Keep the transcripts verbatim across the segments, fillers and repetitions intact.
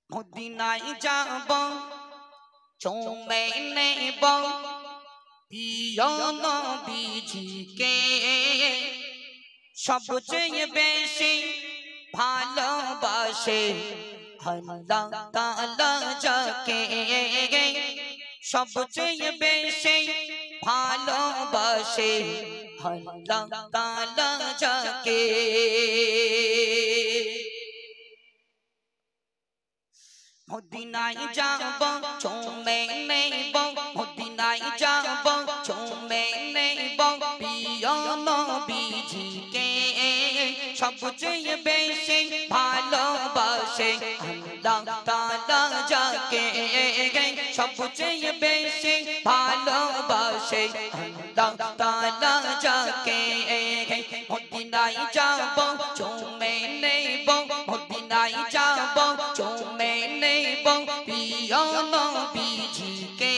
মদিনায় যাব চুমে নেব প্রিয় নবীজিকে সবচেয়ে বেশি ভালোবাসে আল্লাহ তাআলা যাকে সবচেয়ে বেশি ভালোবাসে আল্লাহ তাআলা যাকে মদিনায় যাব চুমে নেব মদিনায় যাব চুমে নেব প্রিয় নবীজিকে সবচেয়ে বেশি ভালোবাসে আল্লাহ তাআলা যাকে সবচেয়ে বেশি ভালোবাসে আল্লাহ তাআলা যাকে মদিনায় যাব চুমে নেব মদিনায় যাব চুমে নেব প্রিয় নবীজিকে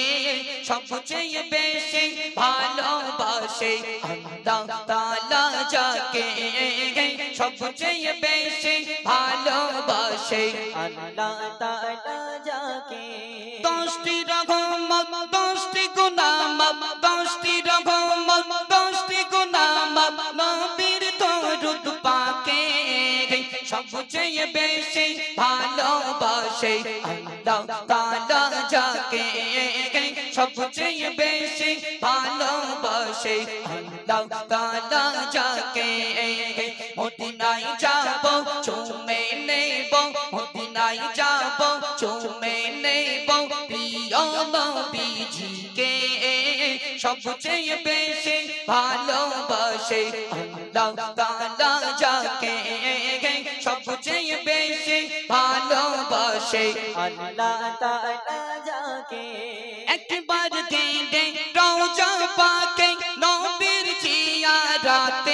সবচেয়ে বেশি ভালোবাসে আল্লাহ তাআলা যাকে সবচেয়ে বেশি ভালোবাসে আল্লাহ তাআলা যাকে দশটি রহমত দশটি গুনাহ দশটি রহমত দশটি গুনাহ নবীর দরুদ পাকে সবচেয়ে বেশি ভালোবাসে আল্লাহ তাআলা যাকে সবচেয়ে বেশি ভালোবাসে আল্লাহ তাআলা যাকে মদিনায় যাব চুমে নেব মদিনায় যাব চুমে নেব প্রিয় নবীজিকে সবচেয়ে বেশি ভালোবাসে আল্লাহ তাআলা যাকে সবচেয়ে বেশি ভালোবাসে আল্লাহ তাআলা যাকে একবার কেঁদে রওজা পাকে নবীর জিয়ারতে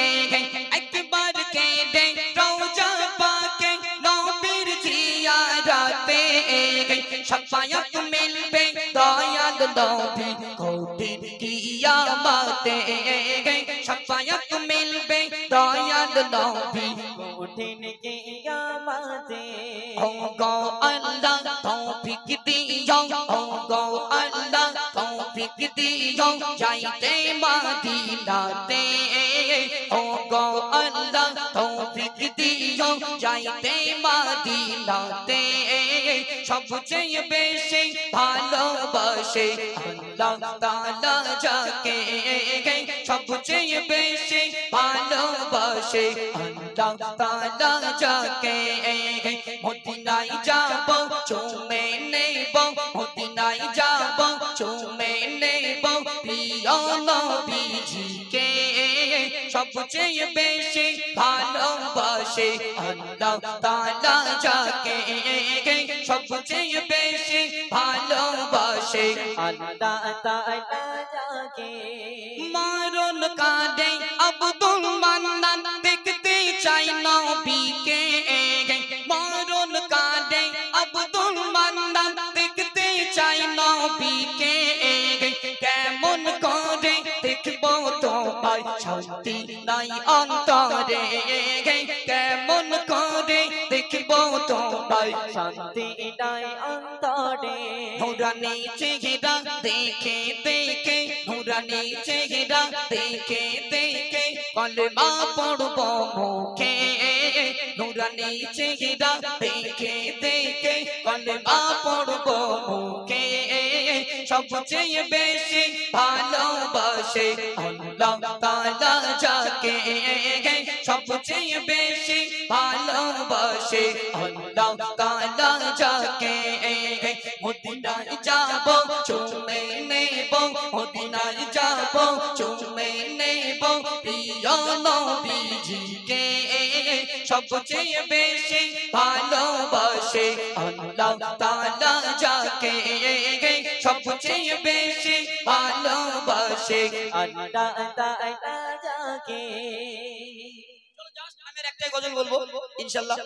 একবার কেঁদে রওজা পাকে নবীর জিয়ারতে শাফায়াত মিলবে দয়াল নবী কঠিন কিয়ামতে শাফায়াত মিলবে দয়াল নবী কঠিন কিয়ামতে ও গো আল্লাহ তৌফিক দিও ও গো আল্লাহ তৌফিক দিও যাইতে মদিনাতে ও গো আল্লাহ তৌফিক দিও যাইতে মদিনাতে সবচেয়ে বেশি ভালোবাসে আল্লাহ তাআলা যাকে সবচেয়ে বেশি ভালোবাসে আল্লাহ তাআলা যাকে মদিনায় যাব চুমে নেব মদিনায় যাব চুমে নেব প্রিয় নবীজিকে সবচেয়ে বেশি ভালোবাসে আল্লাহ তাআলা যাকে সবচেয়ে বেশি ভালোবাসে আল্লাহ তাআলা যাকে মরণ কালে আব্দুল মান্নান দেখতে চাই নবীকে মরণ কালে আব্দুল মান্নান দেখতে চাই নবীকে কেমন করে দেখব তোমায় শান্তি নাই অন্তরে কেমন করে দেখব তোমায় শান্তি নাই অন্তরে নুরানি চেহারা দেখে দেখে নুরানি চেহারা দেখে দেখে কলমা পড়ব মুখে নুরানি চেহারা দেখে দেখে কলমা পড়ব মুখে সবচেয়ে বেশি ভালোবাসে আল্লাহ তাআলা যাকে সবচেয়ে বেশি ভালোবাসে আল্লাহ তাআলা যাকে মদিনায় যাব চুমে নেব মদিনায় যাব চুমে নেব প্রিয় নবীজিকে সবচেয়ে বেশি ভালোবাসে আল্লাহ তাআলা যাকে সবচেয়ে বেশি ভালোবাসে আল্লাহ তাআলা যাকে চলো জাস্ট আমি একটাই গজল বলবো ইনশাআল্লাহ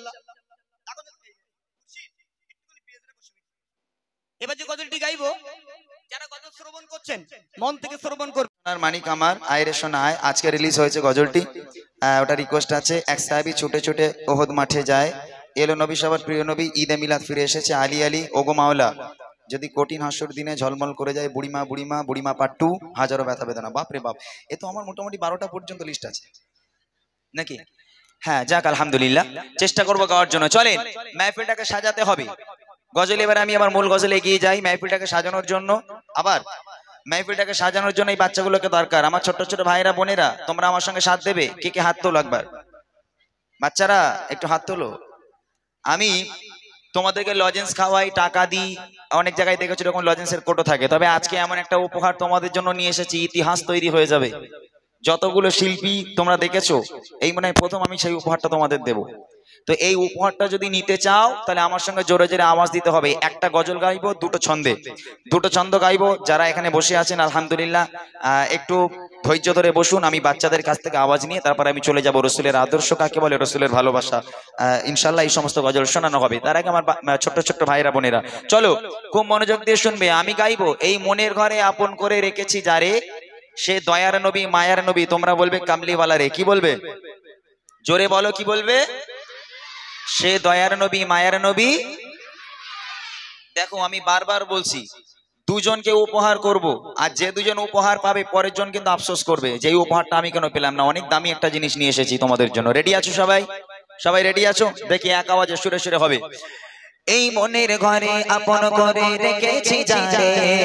এবার যে গজলটি গাইবো যারা গজল শ্রবণ করছেন মন থেকে শ্রবণ করবেন আর মানিক আমার আয়রে শোনায় আজকে রিলিজ হয়েছে গজলটি ওটা রিকোয়েস্ট আছে এক সাহাবী ছুটে ছুটে ওহদ মাঠে যায় এলো নবী সবার প্রিয় নবী, ঈদে মিলাদ ফিরে এসেছে। আলী আলী ওগো মাওলা, যদি কঠিন হাস্যর দিনে ঝলমল করে যায় বুড়িমা বুড়িমা বুড়িমা পাট্টু, হাজারো ব্যথা বেদনা। বাপ রে বাপ, এ তো আমার মোটামুটি বারোটা পর্যন্ত লিস্ট আছে নাকি? হ্যাঁ, যাক আলহামদুলিল্লাহ, চেষ্টা করবো গাওয়ার জন্য। চলেন মাহফিলটাকে সাজাতে হবে। গজল এবার আমি আমার মূল গজলে এগিয়ে যাই মাহফিলটাকে সাজানোর জন্য। আবার মাহফিলটাকে সাজানোর জন্য এই বাচ্চাগুলোকে দরকার। আমার ছোট্ট ছোট ভাইরা বোনেরা, তোমরা আমার সঙ্গে সাথ দেবে? কে কে হাত তোলো একবার? বাচ্চারা একটু হাত তোলো। আমি তোমাদেরকে লজেন্স খাওয়াই, টাকা দিই, অনেক জায়গায় দেখেছো এরকম লজেন্সের কোটো থাকে। তবে আজকে এমন একটা উপহার তোমাদের জন্য নিয়ে এসেছি, ইতিহাস তৈরি হয়ে যাবে। যতগুলো শিল্পী তোমরা দেখেছো, এই মনে হয় প্রথম আমি সেই উপহারটা তোমাদের দেব। তো এই উপহারটা যদি নিতে চাও তাহলে আমার সঙ্গে জোরে জোরে আওয়াজ দিতে হবে। একটা গজল গাইবো দুটো ছন্দে, দুটো ছন্দ গাইবো। যারা এখানে বসে আছেন আলহামদুলিল্লাহ আহ একটু ধৈর্য ধরে বসুন। আমি বাচ্চাদের কাছ থেকে আওয়াজ নিয়ে তারপর আমি চলে যাব রসুলের আদর্শ কাকে বলে, রসুলের ভালোবাসা, আহ ইনশাল্লাহ এই সমস্ত গজল শোনানো হবে। তার আগে আমার ছোট্ট ছোট্ট ভাইরা বোনেরা চলো খুব মনোযোগ দিয়ে শুনবে। আমি গাইবো এই মনের ঘরে আপন করে রেখেছি যারে, সে দয়ার নবী মায়ার নবী। তোমরা বলবে কামলিওয়ালা রে, কি বলবে? জোরে বলো, কি বলবে? সে দয়ার নবী মায়ার নবী। দেখো আমি বারবার বলছি, দুজনকে উপহার করব, আর যে দুজন উপহার পাবে পরের জন কিন্তু আফসোস করবে যে এই উপহারটা আমি কেন পেলাম না। অনেক দামি একটা জিনিস নিয়ে এসেছি তোমাদের জন্য। রেডি আছো সবাই? সবাই রেডি আছো? দেখি এক আওয়াজে সুরে সুরে হবে। এই মনের ঘরে আপন করে রেখেছি যারে,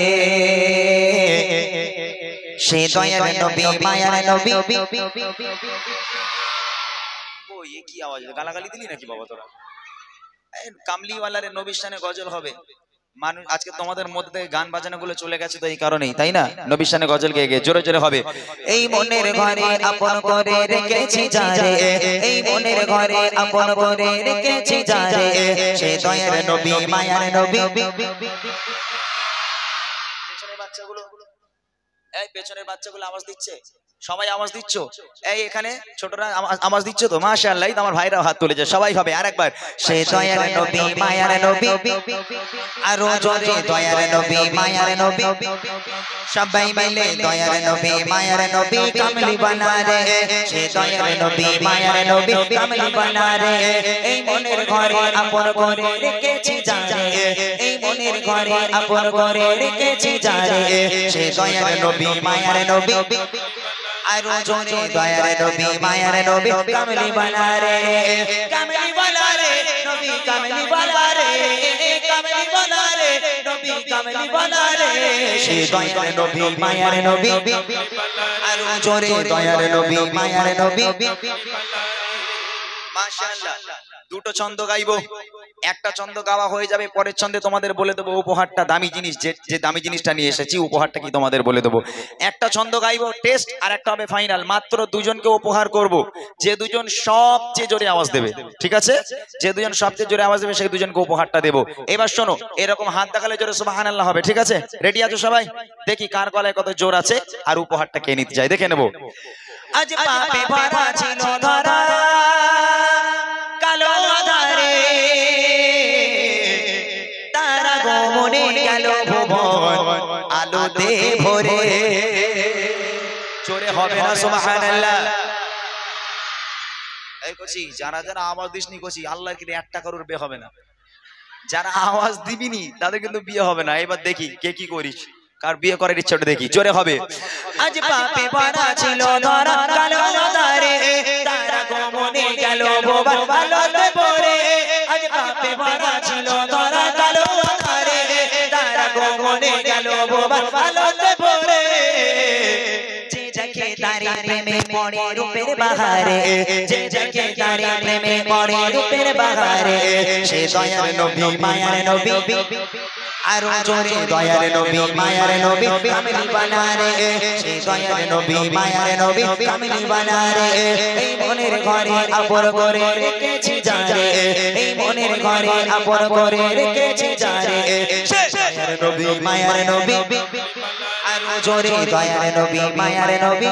সে দয়ার নবী মায়ার নবী। ও এই কি আওয়াজ, গালাগালি দিলি নাকি বাবা তোরা? কামলিওয়ালার নবীর শানে গজল হবে। মানুষ আজকে তোমাদের মধ্যে গান বাজানো গুলো চলে গেছে তো এই কারণেই, তাই না? নবীর শানে গজল গেয়ে গিয়ে জোরে জোরে হবে। এই মনের ঘরে আপন করে রেখেছি যারে, এই মনের ঘরে আপন করে রেখেছি যারে, সে দয়ার নবী মায়ার নবী। পেছনের বাচ্চাগুলো, এই পেছনের বাচ্চাগুলো আওয়াজ দিচ্ছে? সবাই আওয়াজ দিচ্ছ? এই এখানে ছোটরা আওয়াজ দিচ্ছ তো? মাশাআল্লাহ, আমার ভাইরাও হাত তুলেছে। সবাই হবে আরেকবার। সে দয়ার নবী মায়ার নবী, আরো জোরে দয়ার নবী মায়ার নবী। সবাই মিলে দয়ার নবী মায়ার নবী কামলি বানা রে, সে দয়ার নবী মায়ার নবী কামলি বানা রে। এই মনের ঘরে আপন করে রেখেছি যারে, এই মনের ঘরে আপন করে রেখেছি যারে, সে দয়ার নবী মায়ার নবী। আরো জোরে দয়ার নবী মায়ার নবী কামলি বানা রে, কামলি বানা রে নবী কামলি বানা রে, কামলি বানা রে নবী কামলি বানা রে, সে দয়ার নবী মায়ার নবী। আরো জোরে দয়ার নবী মায়ার নবী। মাশাআল্লাহ, দুটো ছন্দ গাইবো। একটা ছন্দ গাওয়া হয়ে যাবে, পরের ছন্দে তোমাদের বলে দেবো উপহারটা, দামি জিনিস যে যে দামি জিনিসটা নিয়ে এসেছি উপহারটা কি তোমাদের বলে দেবো। একটা ছন্দ গাইবো টেস্ট, আর একটা হবে ফাইনাল। মাত্র দুজনকে উপহার করব, যে দুজন সবচেয়ে জোরে আওয়াজ দেবে। ঠিক আছে? যে দুজন সবচেয়ে জোরে আওয়াজ দেবে সেই দুজনকে উপহারটা দেবো। এবার শোনো, এরকম হাত দেখালে জোরে সুবহানাল্লাহ হবে। ঠিক আছে? রেডি আছো সবাই? দেখি কার গলায় কত জোর আছে আর উপহারটা কে নিতে যায় দেখে নেবো। আজ পাপে ভরা ছিল ধরা কালো আধারে, তারা গোমনে গেল ভুবন আলোতে ভরে। জোরে হবে না সুবহানাল্লাহ? এই কোচি যারা যারা আওয়াজ দিসনি কোচি, আল্লাহর কি একটা কারোর বিয়ে হবে না। যারা আওয়াজ দিবিনি তাদের কিন্তু বিয়ে হবে না। এবার দেখি কে কি করিস, কার বিয়ে করার ইচ্ছাটা দেখি। জোরে হবে। আজ পাপে ভরা ছিল ধরা কালো আধারে, তারা গোমনে গেল ভুবন আলোতে ভরে। আজ পাপে ভরা ছিল ধরা কালো আধারে, তারা গোমনে গেল ভুবন আলোতে ভরে। যে যাকে তারে প্রেমে পড়ে রূপের বাহারে, যে যাকে তারে প্রেমে পড়ে রূপের বাহারে, সে দয়ার নবী মায়ার নবী। আরো জোরে দয়ার নবী মায়ার নবী কামলি বানা রে, সে দয়ার নবী মায়ার নবী কামলি বানা রে। এই মনের ঘরে আপন করে রেখেছি যারে, এই মনের ঘরে আপন করে রেখেছি যারে, সে দয়ার নবী মায়ার নবী। আরো জোরে দয়ার নবী মায়ার নবী।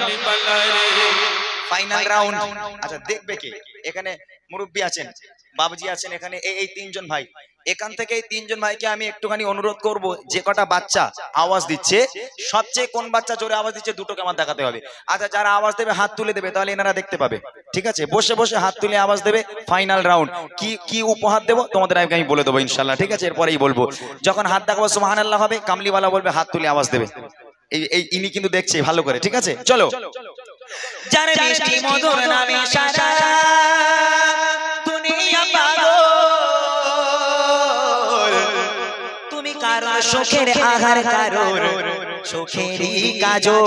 Final round. আচ্ছা দেখবে কে? এখানে মুরব্বী আছেন, বাবুজি আছেন, এখানে এই তিনজন ভাই এখান থেকে এই তিনজন ভাইকে আমি একটুখানি অনুরোধ করব, যে কটা বাচ্চা আওয়াজ দিচ্ছে সবচেয়ে কোন বাচ্চা জোরে আওয়াজ দিচ্ছে দুটোকে আমার দেখাতে হবে। আচ্ছা, যারা আওয়াজ দেবে হাত তুলে দেবে, তাহলে এনারা দেখতে পাবে। ঠিক আছে, বসে বসে হাত তুলে আওয়াজ দেবে। ফাইনাল রাউন্ড কি কি উপহার দেবো তোমাদের আগে আমি বলে দেবো ইনশাল্লাহ। ঠিক আছে, এরপরেই বলবো। যখন হাত দেখাবো সুবহানাল্লাহ হবে, কামলিওয়ালা বলবে হাত তুলে আওয়াজ দেবে। এই এই ইনি কিন্তু দেখছে ভালো করে। ঠিক আছে, চলো। যার মিষ্টি মধুর নামে সারা দুনিয়া পাগল, তুমি কারোর সুখের আহার, কারোর সুখেরই কাজল।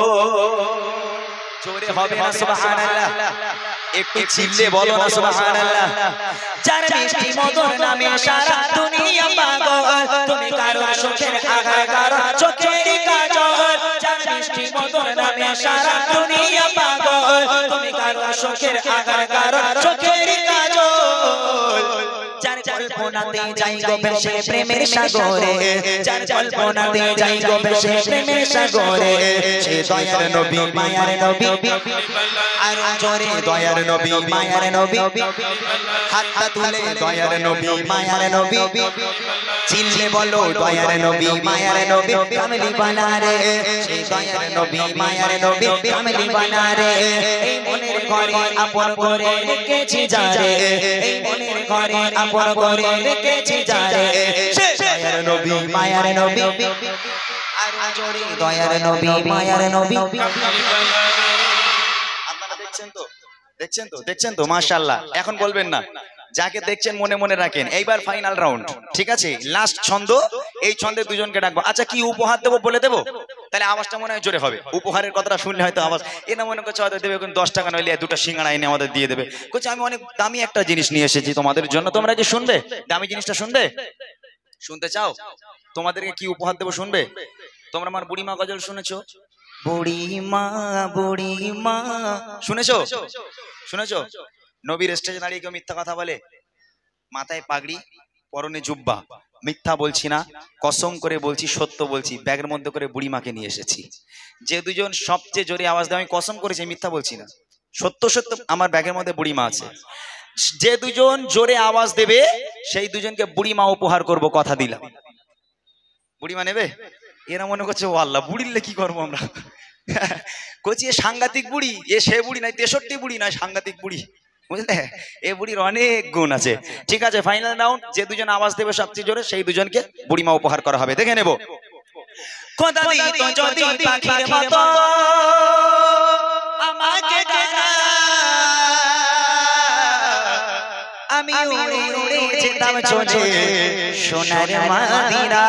জোরে হবে না সুবহানাল্লাহ? একটু চিল্লে বলো না সুবহানাল্লাহ? যার মিষ্টি মধুর নামে সারা দুনিয়া পাগল, তুমি কারোর সুখের আহার, কারোর সুখেরই কাজল। যার মিষ্টি মধুর নামে সারা দুনিয়া পাগল, তুমি কারোর সুখের আহার, কারোর সুখেরই কাজল। যার কল্পনাতে যাই গো ভেসে প্রেমের সাগরে, যার কল্পনাতে যাই গো ভেসে প্রেমের সাগরে, সে দয়ার নবী মায়ার নবী, আর জোরে দয়ার নবী মায়ার নবী, হাতটা তুলে দয়ার নবী মায়ার নবী, চিল্লে বলো দয়ার নবী মায়ার নবী, কামলি বানা রে, সে দয়ার নবী মায়ার নবী, কামলি বানা রে। এই মনের ঘরে আপন করে রেখেছি যারে, এই মনের ঘরে আপন করে রেখেছি যারে, সে দয়ার নবী মায়ার নবী, আর জোরে দয়ার নবী মায়ার নবী। আপনারা দেখছেন তো, দেখছেন তো, দেখছেন তো? মাশাআল্লাহ। এখন বলবেন না, যাকে দেখছেন মনে মনে রাখেন। এইবার ফাইনাল রাউন্ড। ঠিক আছে, লাস্ট ছন্দ। এই ছন্দে দুজনকে ডাকবো। আচ্ছা, কি উপহার দেবো বলে দেবো? তাহলে আওয়াজটা মনে হয় জোরে হবে। উপহারের কথাটা শুনলে হয়তো আওয়াজ এনা মনে করছে হয়তো দেবে দশ টাকা, নইলে দুটো সিঙ্গাড়া এনে আমাদের দিয়ে দেবে। বলছে আমি অনেক দামি একটা জিনিস নিয়ে এসেছি তোমাদের জন্য, তোমরা কি শুনবে? দামি জিনিসটা শুনবে? শুনতে চাও? তোমাদেরকে কি উপহার দেবো শুনবে? তোমরা আমার বুড়িমা গজল শুনেছো? বুড়িমা বুড়িমা শুনেছো? শুনেছো? নবীর স্টেজে দাঁড়িয়ে কেউ মিথ্যা কথা বলে? মাথায় পাগড়ি, পরনে জুব্বা, মিথ্যা বলছি না, কসম করে বলছি, সত্য বলছি, ব্যাগের মধ্যে করে বুড়িমাকে নিয়ে এসেছি। যে দুজন সবচেয়ে জোরে আওয়াজ দেয়, আমি কসম করেছি, মিথ্যা বলছি না, সত্য সত্য আমার ব্যাগের মধ্যে বুড়িমা আছে। যে দুজন জোরে আওয়াজ দেবে সেই দুজনকে বুড়িমা উপহার করব, কথা দিলাম। বুড়িমা নেবে? এরা মনে করছে ও আল্লাহ, বুড়িলে কি করবো আমরা? কচি এ সাংঘাতিক বুড়ি, এ সে বুড়ি নয়, তেষট্টি বুড়ি নয়, সাংঘাতিক বুড়ি, বুঝলে? এ বুড়ির অনেক গুণ আছে। ঠিক আছে, ফাইনাল রাউন্ড। যে দুজন আওয়াজ দেবে সবচেয়ে জোরে সেই দুজনকে বুড়িমা উপহার করা হবে। দেখে নেব। খোদা দিত যদি পাখির মতো আমাকে ডানা, আমি উড়ে উড়ে যেতাম চলে সোনার মদিনা।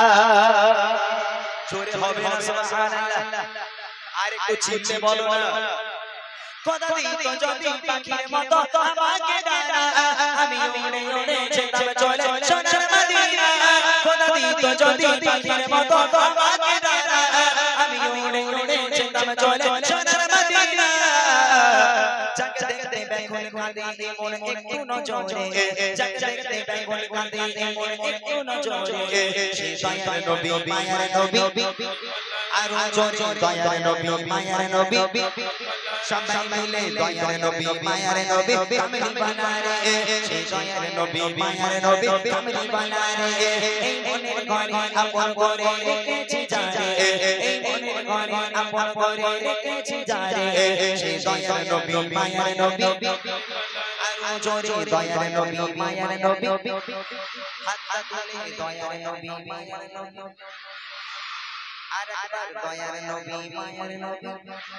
জোরে হবে না সুবহানাল্লাহ? আর একটু চিল্লে বলো না। খোদা দিত যদি পাখির মতো আমাকে ডানা, আমি উড়ে উড়ে যেতাম চলে সোনার মদিনা। খোদা দিত যদি পাখির মতো আমাকে ডানা, আমি উড়ে উড়ে যেতাম চলে সোনার মদিনা। যাকে দেখতে বেগুন কাঁদে এমন একটু নজরে, যাকে দেখতে বেগুন কাঁদে এমন একটু নজরে, সে দয়ার নবী মায়ার নবী, আর জোরে দয়ার নবী মায়ার নবী, সবাই মিলে দয়ার নবী মায়ার নবী, কামলি বানা রে, সে দয়ার নবী মায়ার নবী, কামলি বানা রে। এই মনের ঘরে আপন করে রেখেছি যারে, এই মনের ঘরে আপন করে রেখেছি যারে, সে দয়ার নবী মায়ার নবী, আর জোরে দয়ার নবী মায়ার নবী, হাতটা তুলে দয়ার নবী মায়ার নবী, আর একবার দয়ার নবী মায়ার নবী।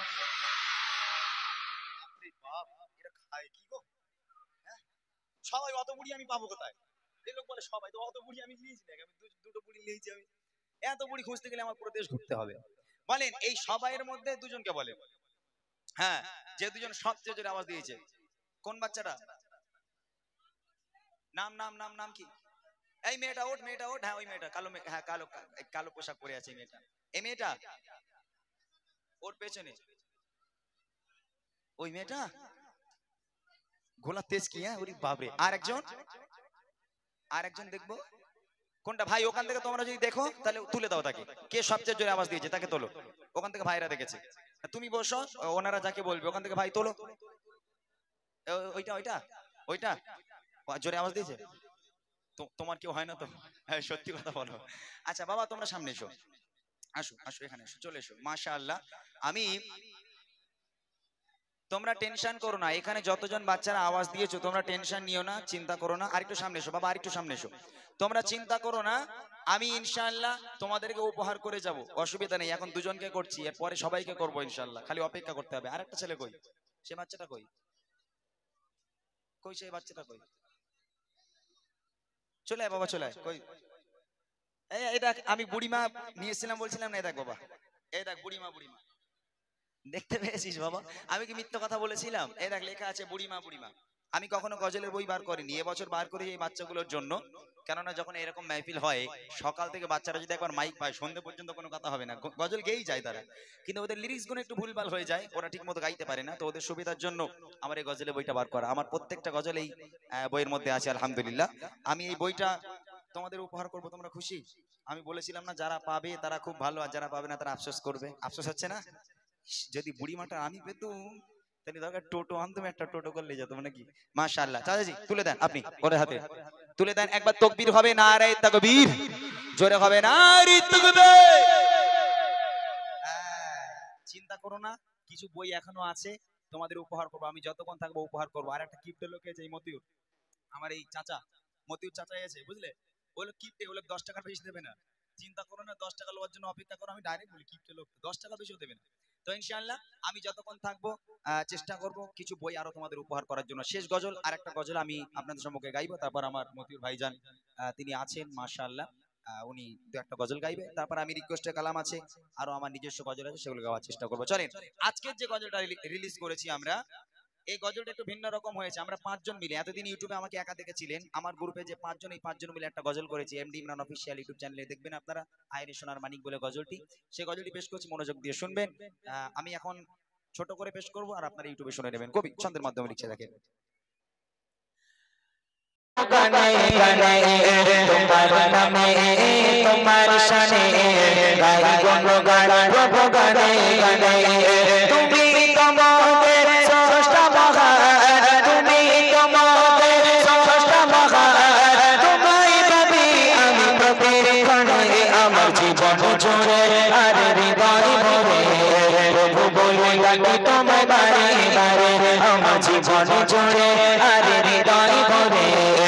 সবাই অত বুড়ি আমি পাবো কোথায়? এই লোক বলে সবাই, তো অত বুড়ি আমি নিয়েছি নাকি? আমি দুটো বুড়ি নিয়েছি। আমি এত বুড়ি খুঁজতে গেলে আমার পুরো দেশ ঘুরতে হবে। বলেন এই সবাইয়ের মধ্যে দুজনকে বলে, হ্যাঁ, যে দুজন সবচেয়ে জোরে আওয়াজ দিয়েছে কোন বাচ্চাটা? নাম নাম নাম নাম কি? এই মেয়েটা ওঠ, মেয়েটা ওঠ। হ্যাঁ ওই মেয়েটা, কালো মেয়ে, হ্যাঁ কালো কালো পোশাক পরে আছে মেয়েটা। এই মেয়েটা ওর পেছনে, ওই মেয়েটা গোলা তেজ কি? হ্যাঁ ওরে বাপরে। আর একজন, আর একজন দেখবো কোনটা? ভাই ওখান থেকে তোমরা যদি দেখো তাহলে তুলে দাও তাকে। কে সবচেয়ে জোরে আওয়াজ দিয়েছে তাকে তোলো। ওখান থেকে ভাইরা দেখেছে। তুমি বসো, ওনারা যাকে বলবে ওখান থেকে ভাই তোলো। ওইটা ওইটা ওইটা জোরে আওয়াজ দিয়েছে। তো- তোমার কেউ হয় না তো? হ্যাঁ সত্যি কথা বলো। আচ্ছা বাবা তোমরা সামনে এসো, আসো আসো এখানে এসো, চলে এসো। মাশাআল্লাহ। আমি, তোমরা টেনশন করো না, এখানে যতজন বাচ্চারা আওয়াজ দিয়েছো তোমরা টেনশন নিও না, চিন্তা করো না। আরেকটু সামনে এসো বাবা, আরেকটু সামনে এসো। তোমরা চিন্তা করো না, আমি ইনশাআল্লাহ তোমাদেরকে উপহার করে যাব, অসুবিধা নেই। এখন দুজনকে করছি, এরপরে সবাইকে করবো ইনশাআল্লাহ, খালি অপেক্ষা করতে হবে। আরেকটা ছেলে কই? সে বাচ্চাটা কই? কই সেই বাচ্চাটা কই? চলে আয় বাবা, চলে আয়। কই? এই এই দেখ, আমি বুড়িমা নিয়েছিলাম বলছিলাম না, এই দেখ বাবা, এই দেখ বুড়িমা, বুড়িমা দেখতে পেয়েছিস বাবা? আমি কি মিথ্যা কথা বলেছিলাম? এই দেখ লেখা আছে বুড়িমা, বুড়িমা। আমি কখনো গজলের বই বার করিনি, এবছর বার করি এই বাচ্চাগুলোর জন্য। কেননা যখন এরকম মাহফিল হয়, সকাল থেকে বাচ্চারা যদি একবার মাইক পায় সন্ধ্যে পর্যন্ত কোনো কথা হবে না, গ- গজল গেয়েই যায় তারা। কিন্তু ওদের লিরিক্স গুলো একটু ভুলভাল হয়ে যায়, ওরা ঠিক মতো গাইতে পারে না। তো ওদের সুবিধার জন্য আমার এই গজলের বইটা বার করা। আমার প্রত্যেকটা গজল এই আহ, বইয়ের মধ্যে আছে আলহামদুলিল্লাহ। আমি এই বইটা তোমাদের উপহার করব, তোমরা খুশি? আমি বলেছিলাম না, যারা পাবে তারা খুব ভালো, আর যারা পাবে না তারা আফসোস করবে। আফসোস হচ্ছে না? যদি বুড়িমাটা আমি পেতুম তাহলে দরকার টোটো আনতাম, একটা টোটো করলে যেত নাকি। মাশাআল্লাহ। চাচাজি তুলে দেন, আপনি ওর হাতে তুলে দেন। একবার তাকবীর হবে, নারে তাকবীর, জোরে হবে নারে তাকবীর। হ্যাঁ, চিন্তা করো না, কিছু বই এখনো আছে তোমাদের উপহার করবো, আমি যতক্ষণ থাকবো উপহার করবো। আর একটা কিপ্টে লোক আছে এই মতিউর, আমার এই চাচা মতিউর চাচা আছে বুঝলে, ওগুলো কিপ্টে, ওগুলো দশ টাকার বেশি দেবে না। চিন্তা করো না, দশ টাকা লওয়ার জন্য অপেক্ষা করো। আমি ডাইরেক্ট বলি কিপ্টে লোক দশ টাকা বেশিও দেবে না। তো ইনশাআল্লাহ আমি যতক্ষণ থাকবো আহ, চেষ্টা করব কিছু বই আরো তোমাদের উপহার করার জন্য। শেষ গজল আর একটা গজল আমি আপনাদের সম্মুখে গাইবো, তারপর আমার মতিউর ভাইজান আহ, তিনি আছেন মাশাআল্লাহ, আহ, উনি দু একটা গজল গাইবে, তারপর আমি রিকোয়েস্টের কালাম আছে, আরো আমার নিজস্ব গজল আছে, সেগুলো গাওয়ার চেষ্টা করবো। চলেন, আজকের যে গজলটা রিলিজ করেছি আমরা, এই গজলটা একটু ভিন্ন রকম হয়েছে। আমরা পাঁচজন মিলে, এতদিন ইউটিউবে আমাকে একা দেখেছিলেন, আমার গ্রুপে যে পাঁচজন, এই পাঁচজন মিলে একটা গজল করেছি। এমডি ইমরান অফিসিয়াল ইউটিউব চ্যানেলে দেখবেন আপনারা, আইরে সোনার মানিক বলে গজলটি। সেই গজলটি পেশ করছি, মনোযোগ দিয়ে শুনবেন। আহ, আমি এখন ছোট করে পেশ করবো, আর আপনারা ইউটিউবে শুনে নেবেন। কবি ছন্দের মাধ্যমে লিখছে, দেখেন। গানে গানে তোমার নামে তোমার শানে গাই গুণগান প্রভু গানে গানে তুমি তোমাদের স্রষ্টা মহান তুমি তোমাদের স্রষ্টা মহান তোমায় ভাবি আমি প্রতিক্ষণে আমার জীবন জুড়ে আর হৃদয় ভরে প্রভু বলে ডাকি তোমায় বারে বারে আমার জীবন জুড়ে আর হৃদয় ভরে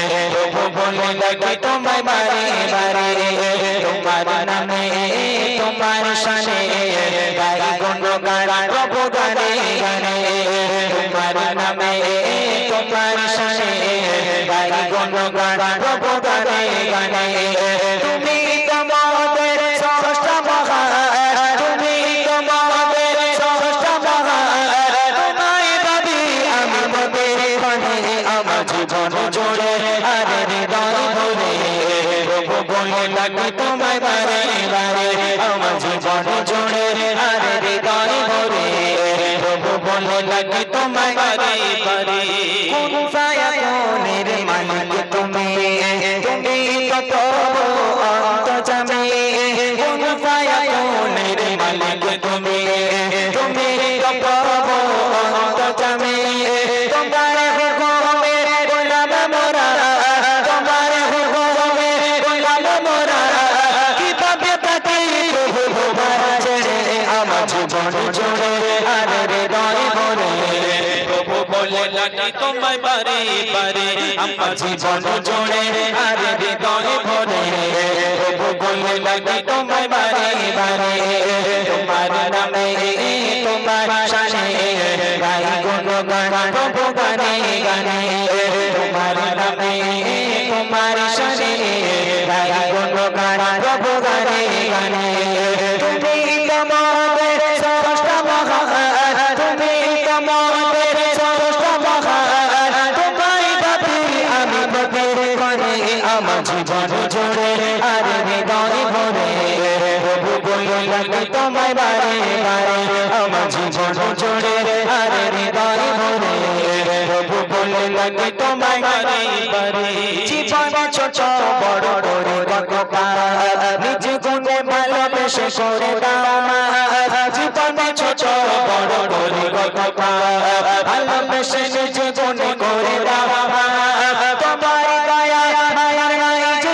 বলে ডাকি তোমায় বারে বারে তোমার নামে তোমার শানে গাই গুণগান প্রভু গানে গানে তোমার নামে তোমার শানে গাই গুণগান প্রভু গানে গানে তুমি তোমাদের স্রষ্টা মহান তুমি তোমাদের স্রষ্টা মহান তোমায় ভাবি আমি প্রতিক্ষণে আমার জীবন জুড়ে আর হৃদয় ভরে প্রভু বলে ডাকি তোমায় বারে বারে আমার জীবন জুড়ে আর হৃদয় ভরে প্রভু বলে ডাকি তোমায় বারে বারে কোন ফায়াকুনের মালিক তুমি তুমি কত অন্তর্যামী কোন ফায়াকুনের মালিক তুমি তুমি কত অন্তর্যামী তোমার হুকুমে গোলাম মোরা তোমার হুকুমে গোলাম মোরা কিভাবে থাকি প্রভু তোমার ছেড়ে আমার জীবন জুড়ে আর হৃদয় ভরে প্রভু বলে ডাকি তোমায় বারে বারে আমার জীবন জুড়ে আর হৃদয় ভরে প্রভু বলে ডাকি তোমায় বারে বারে তোমার নামে তোমার শানে গাই গুণগান প্রভু গানে গানে তোমার নামে তোমার শানে গাই গুণগান প্রভু গানে গানে তুমি তোমাদের স্রষ্টা মহান তুমি তোমাদের স্রষ্টা মহান তোমায় ভাবি আমি প্রতিক্ষণে আমার জীবন জুড়ে আর হৃদয় ভরে প্রভু বলে ডাকি তোমায় বারে বারে আমার জীবন জুড়ে আর হৃদয় ভরে প্রভু বলে ডাকি তোমায় বারে বারে জীবন ছোট বড় করে কত কাজ নিজ গুণে ভালোবেসে করে দাও মা জীবন ছোট বড় করে কত কাজ ভালোবেসে নিজ গুণে করে দাও মা তোমার দয়া মায়া নাই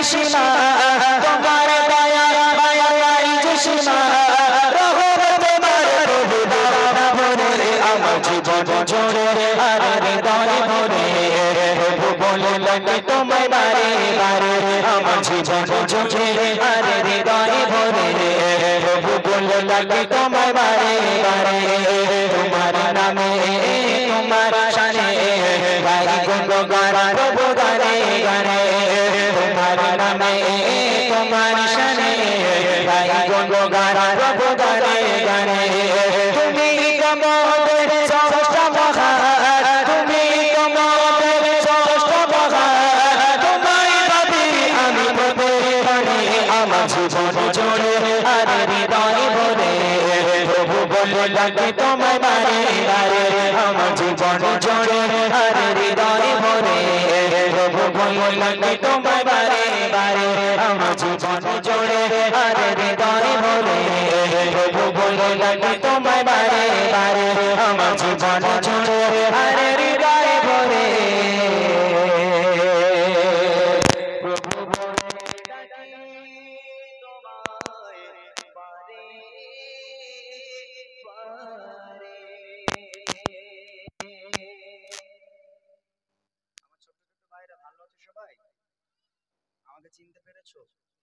জুসিমা তোমার দয়া মায়া নাই জুসিমা রহমত তোমার প্রভু দাও না ভরে আমার জীবন জুড়ে আর হৃদয় ভরে প্রভু বলে লাগে তোমায় বারে বারে আমার জীবন জুড়ে আর হৃদয় ভরে প্রভু বলে লাগে তোমায় বারে বারে তোমার নামে তোমার শানে গাই গুণগান প্রভু গানে গানে তোমার নামে তোমার শানে গাই গুণগান প্রভু গানে গানে তুমি কমদের ষষ্ঠ মহান তুমি কমদের ষষ্ঠ মহান তোমায় ভাবি আমি প্রভু গানে আমার জীবন জুড়ে আর হৃদয় ভরে প্রভু বলে লাগে তোমায় বারে বারে আমার জীবন জুড়ে আর হৃদয় ভরে প্রভু বলে লাগে তোমায় বারে বারে আমার জীবন জুড়ে আর হৃদয় ভরে প্রভু বলে লাগে তোমায় বারে বারে আমার জীবন জুড়ে আর হৃদয় ভরে প্রভু বলে ডাকি তোমায় বারে বারে। আমার ছোট ছোট ভাইরা ভালো আছো সবাই? আমাকে চিনতে পেরেছো?